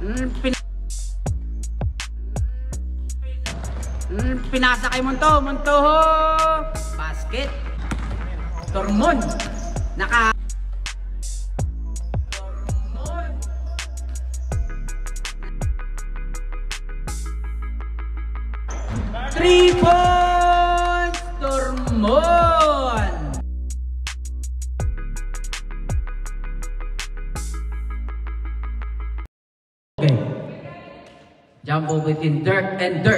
Pinasa kay Montoho. Basket. Tormon. Naka 3 points, Tormon. Okay. Jumbo between Dirk and Dirk.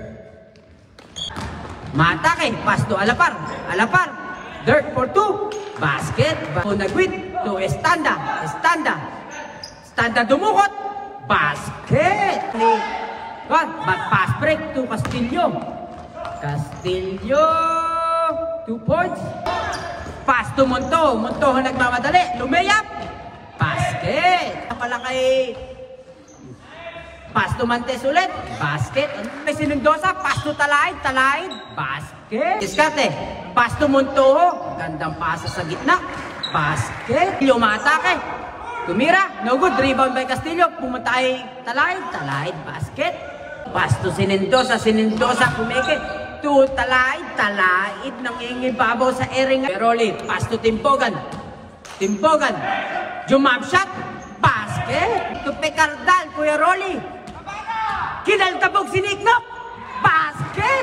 Matake, pass to Alapar. Dirk for 2. Basket. Nagwit to Estanda. Estanda dumukot. Basket. Pass break to Castillo. 2 points. Pass to Montoho nagmamadali. Lumeyap. Basket. Pala kay pass to Mantes ulit. Basket. May Sinundosa. Pass to Talaid. Basket. Diskarte. Pass to Montoho. Gandang pasa sa gitna. Basket. Lumatake. Tumira. No good. Rebound by Castillo. Pumunta ay Talaid. Basket. Pass to Sinundosa. Kumeke. To Talaid. Nangingibabaw sa ering. Peroli. Pass to Timpogan. Jump shot. Basket. To Pecardal. Kuya Rolly. Kinaltabog si Niknok. Basket.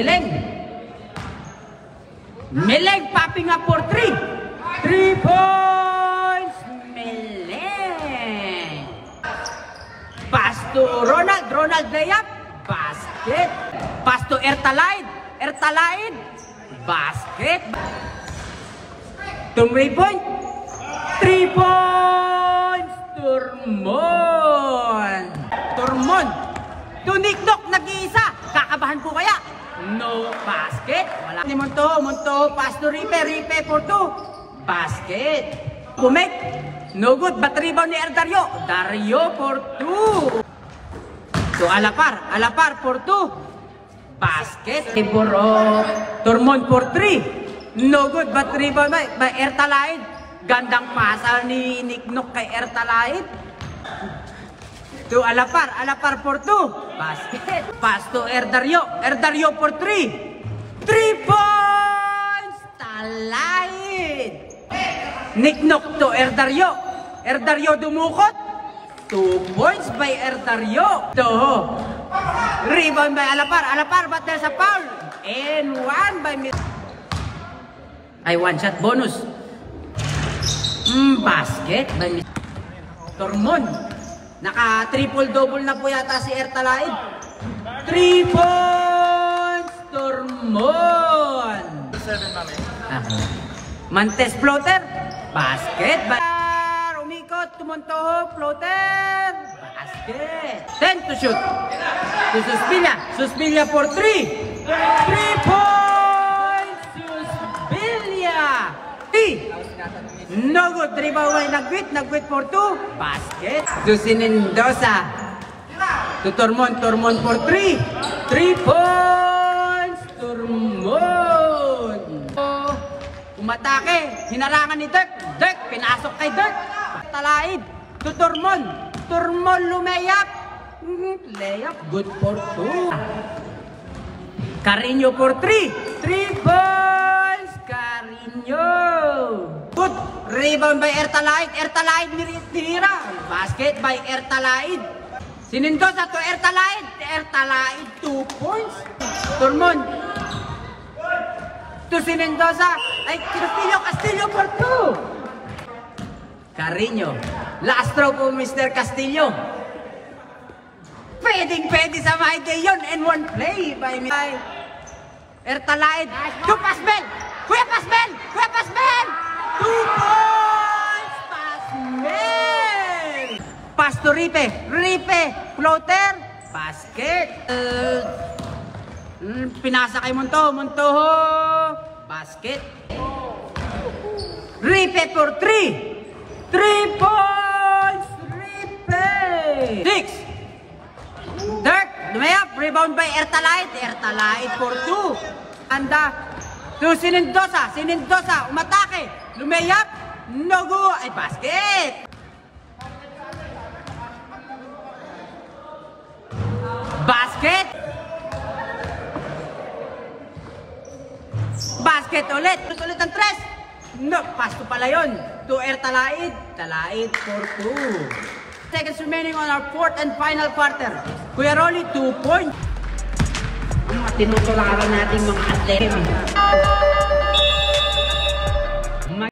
Meleng popping up for 3. 3 points. Meleng. Pass to Ronald layup. Basket. Pass to Ertalaid. Basket. Tumray point. 3 points. Tormon. To Niknok nag-iisa. Kakabahan po kaya? No. Basket. Wala ni Montoho. Pass to Ripe for 2. Basket. Pumek. No good. But rebound ni Dario for 2. To Alapar for 2. Basket. Tormon for 3. No good. But rebound by Ertalaid. Gandang pasa ni Niknok kay Ertalaid. To Alapar for 2. Basket. Pass to Erdario for 3. 3 points. Talaid. Niknok to Erdario dumukot. 2 points by Erdario. Rebound by Alapar but there's a foul. And 1 by one shot bonus. Basket by Tormon. Naka triple-double na po yata si Ertalaid. 3 points, Tormon. 7 mami. Mantes floater. Basket. Umikot, Montoho, floater. Basket. 10 to shoot. To Suspilia for 3. 3 points, Suspilia. No good. Rebound by Nagwit for 2. Basket. To Sinundosa. To Tormon for 3. 3 points. Tormon. Umatake. Hinarangan ni Dirk. Pinasok kay Dirk. Talaid. To Tormon lumeyap. Layup. Good for 2. Carino for 3. 3 points. Carino. Good. Rebound by Ertalaid. Tinira. Basket by Ertalaid. Sinundosa to Ertalaid. 2 points. Tormon. To Sinundosa. Ay, Castillo for 2. Carino. Last throw po Mr. Castillo. Pwede sa my day yun. And 1 play by Ertalaid. To Pasbel. Kuya Pasbel. 2 points! Pasbel! Pass to Ripe. Floater. Basket. Pinasa kay Montoho. Basket. Ripe for 3. 3 points! Ripe! 6. Dirk. Lumayap. Rebound by Ertalaid for 2. Anda. To Sinundosa. Umatake. Lumeyap. No go. Ay, basket. Basket ulit. Ulit ang tres. No, pass to pala yun. To Air Talaid. Talaid for 2. Seconds remaining on our fourth and final quarter. Kuya Rolly, 2 points. Ang tinutularan natin mga atlete.